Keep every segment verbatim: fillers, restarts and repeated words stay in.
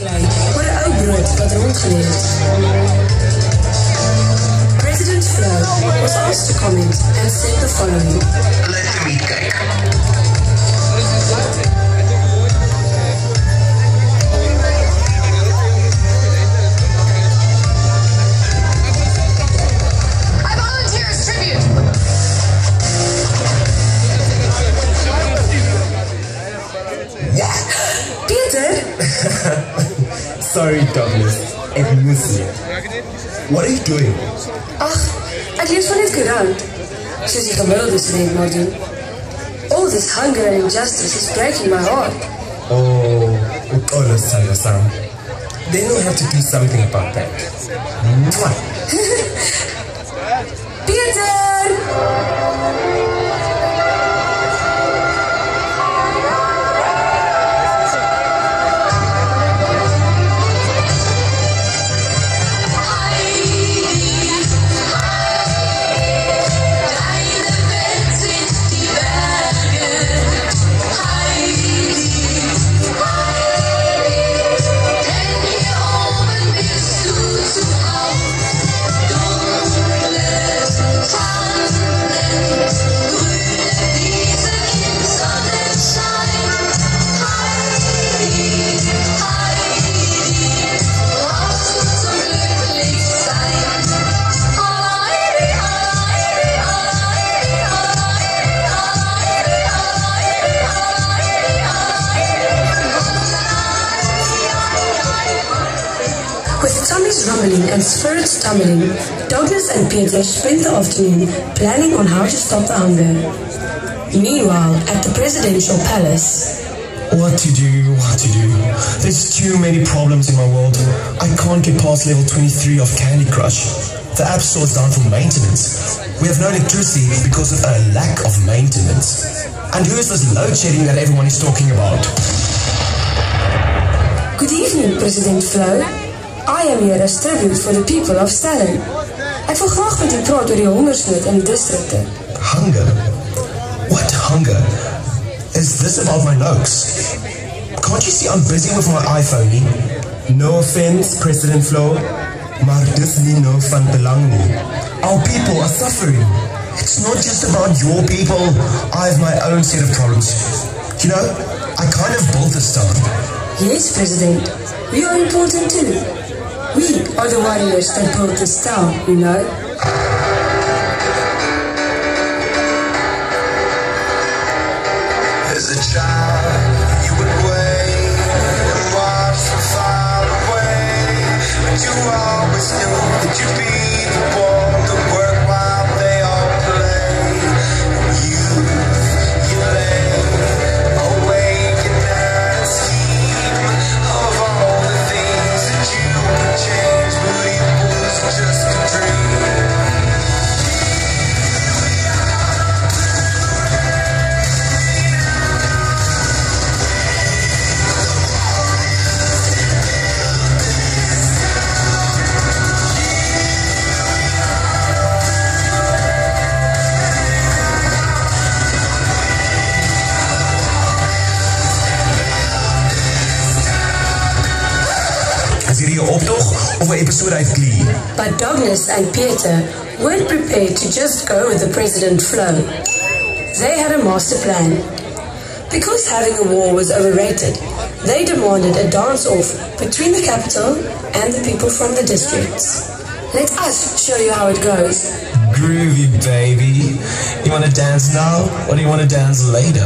Klein, oor 'n ou brood wat rondgeleer het. President Flo was asked to comment and said the following. Let the meat cake. I volunteer as tribute. Peter? Sorry, Douglas. Ek moes nie. What are you doing? Ag, ek lees van dit koerant. Soos die gemiddelde student maar doen. All this hunger and injustice is breaking my heart. Oh, Uxolo Sanda-san. They know how to do something about that. Mwah. Peter! Rumbling and spirits tumbling, Douglas and Peter spent the afternoon planning on how to stop the hunger. Meanwhile, at the presidential palace, what to do, what to do. There's too many problems in my world. I can't get past level twenty-three of Candy Crush. The app store is down for maintenance. We have no electricity because of a lack of maintenance. And who is this load shedding that everyone is talking about? Good evening, President Flo. I am here as tribute for the people of Stellenbosch. Ek wil graag met u praat oor die hongersnood in die districte. Hunger? What hunger? Is this about my notes? Can't you see I'm busy with my iPhone nie? No offense, President Flo, maar dis nie nou van belang nie. Our people are suffering. It's not just about your people. I have my own set of problems. You know, I kind of built this town. Yes, President. We are important too. We are the warriors that built this town, you know. As a child, you would wait and watch from far away. But you always knew that you'd be the one to work while they all play. And you, you lay awake at night and scheme of all the things that you could change, but it was just a dream. Of 'n episode uit Glee. But Douglas and Peter weren't prepared to just go with the President Flo. They had a master plan. Because having a war was overrated, they demanded a dance-off between the capital and the people from the districts. Let us show you how it goes. Groovy, baby. You want to dance now, or do you want to dance later?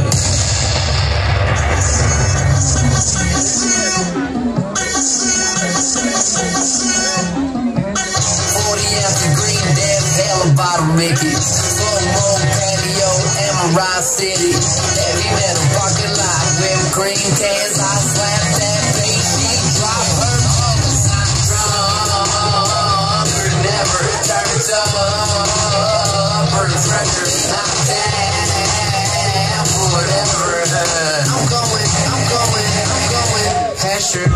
Bottle Mickey, full moon patio, Emerald City, heavy metal parking lot, whipped cream cans, I slap that bass, she drop her uncles, I'm drunk, never turn it up, for the pressure, I'm down, whatever, I'm going, I'm going, I'm going, Asher.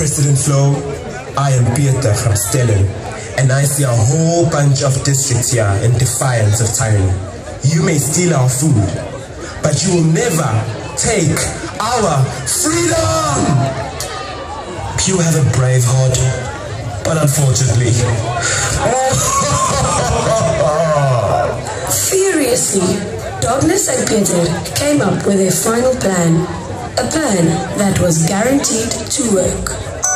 President Flo. I am Peter from Stellenbosch, and I see a whole bunch of districts here in defiance of tyranny. You may steal our food, but you will never take our freedom! You have a brave heart, but unfortunately... Furiously, Darkness and Peter came up with their final plan, a plan that was guaranteed to work.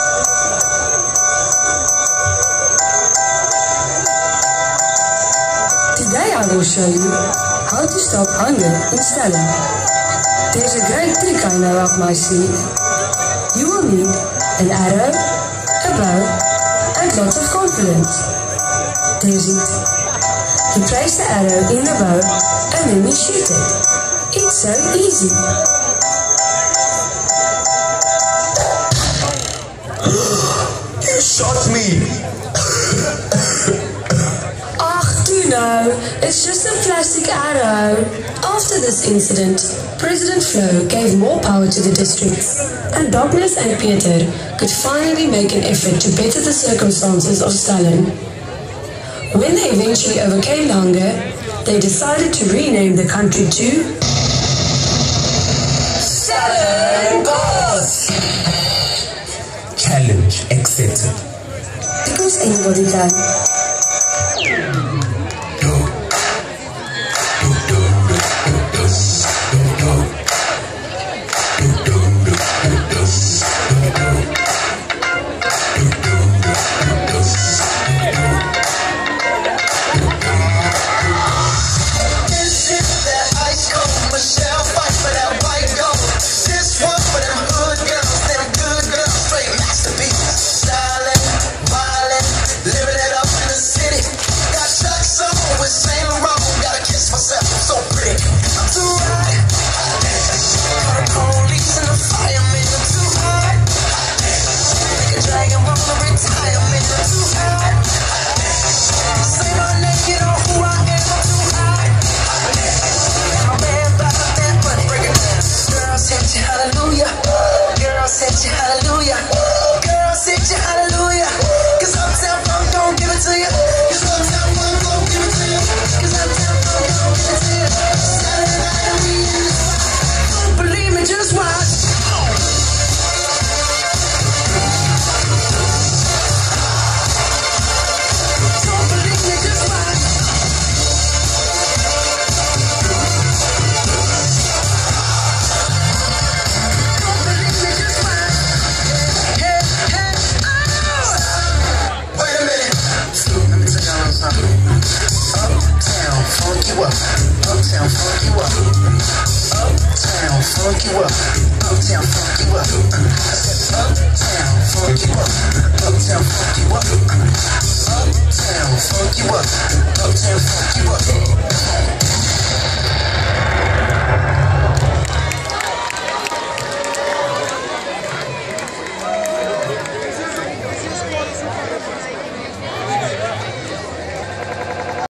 Today I will show you how to stop hunger in Stellenbosch. There's a great trick I know up my sleeve. You will need an arrow, a bow, and lots of confidence. There's it. You place the arrow in the bow and then you shoot it. It's so easy. You shot me! Ach, do know, it's just a plastic arrow. After this incident, President Flo gave more power to the districts, and Darkness and Peter could finally make an effort to better the circumstances of Stalin. When they eventually overcame the hunger, they decided to rename the country to Stellenbosch. Challenge accepted. Because anybody can. Uptown funk you up. Uptown funk you up. Uptown funk you up. I said uptown funk you up. Uptown funk you up.